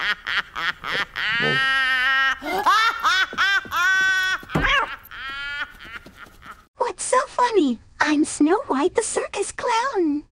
What's so funny? I'm Snow White the circus clown.